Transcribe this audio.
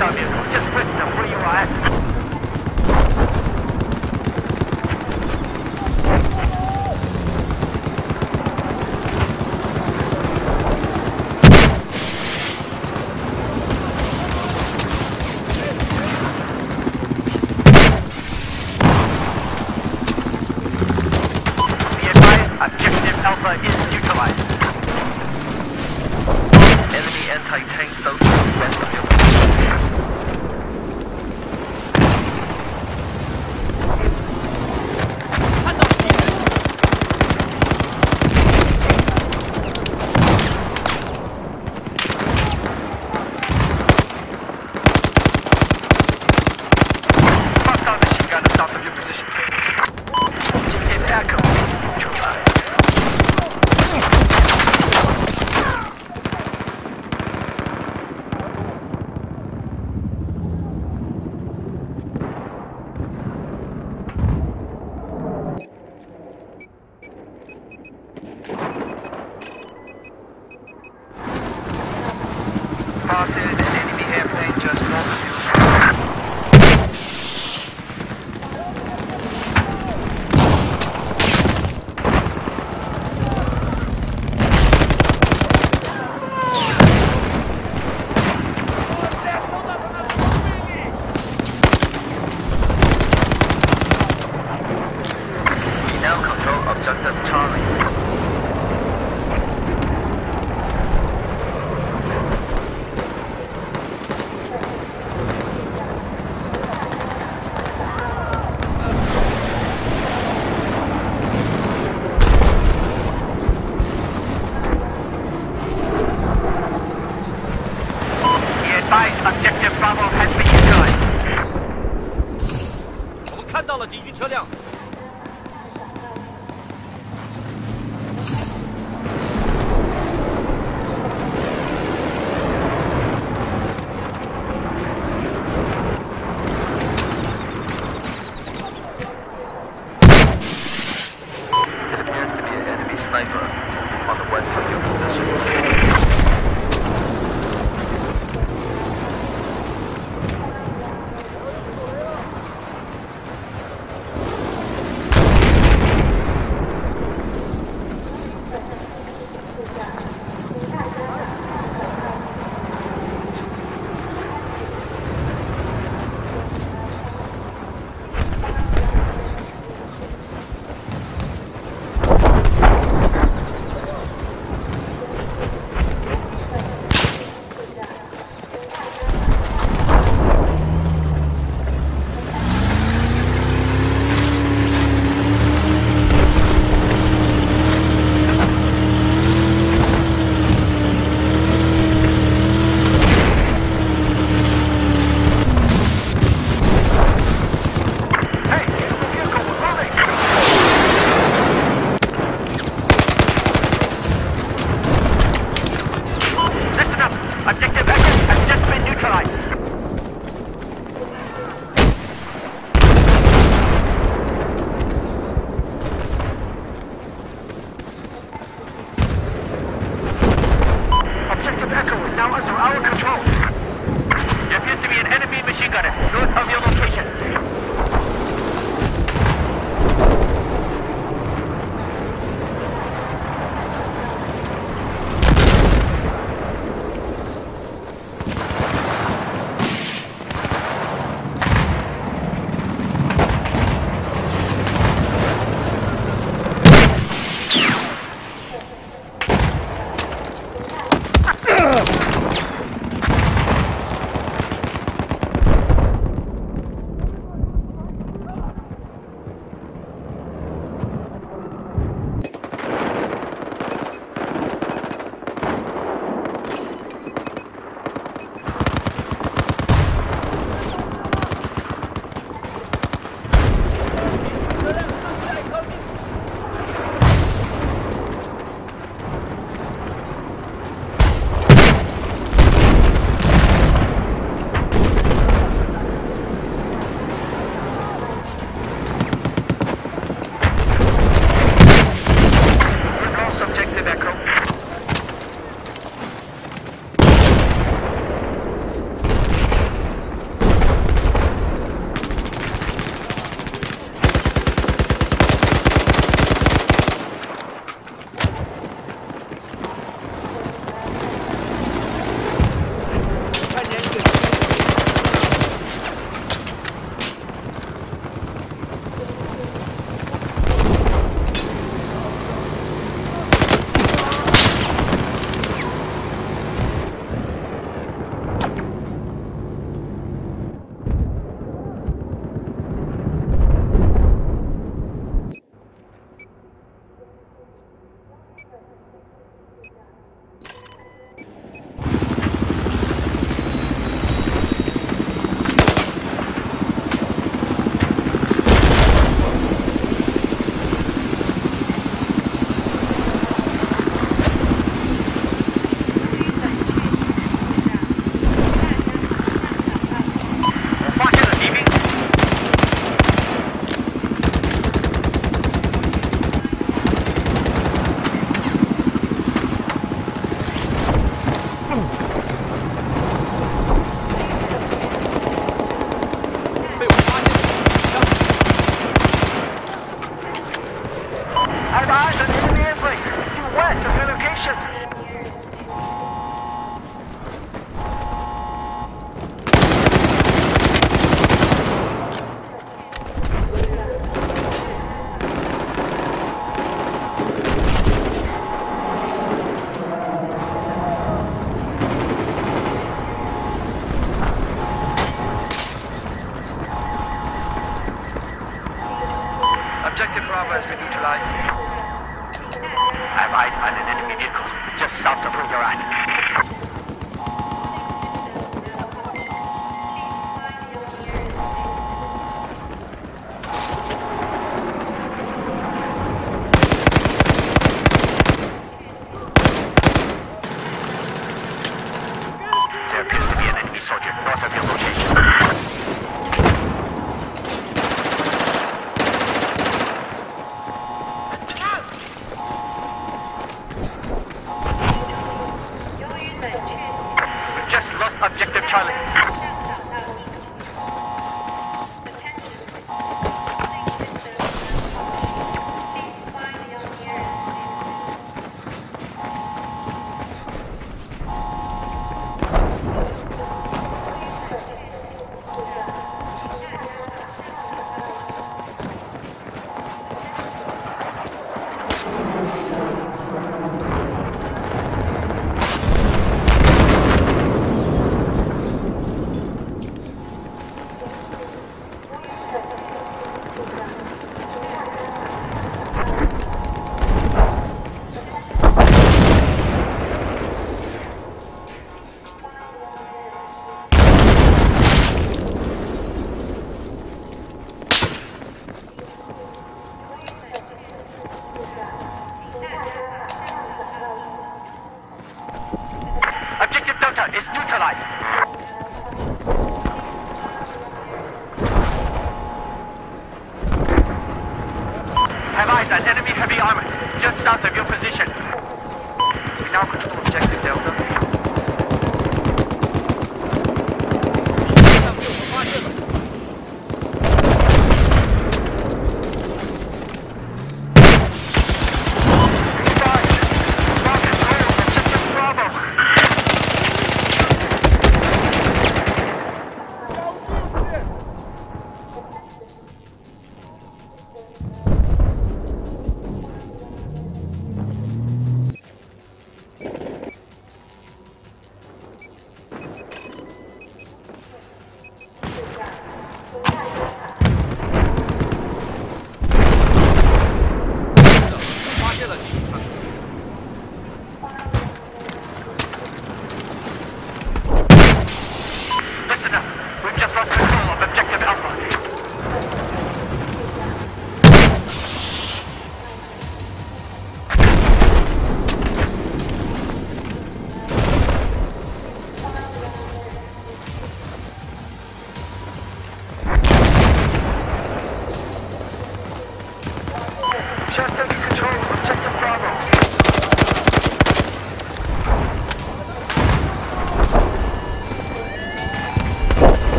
hostile vehicle just west of where you are at. Objective Alpha is neutralized. Enemy anti-tank soldiers west of your position. Hostile machine gun south of your position. Objective Echo neutralized. Spotted an enemy airplane just north of you. We now control objective Charlie. Objective Bravo has been neutralized. 我们看到了敌军车辆。 It appears to be an enemy sniper on the west of your position. Bravo has been neutralized. I have eyes on an enemy vehicle, just south of where you're at. There appears to be an enemy soldier north of your location. We've just lost objective Charlie. Objective Delta is neutralized. Have eyes on enemy heavy armor, just south of your position. We now control objective Delta.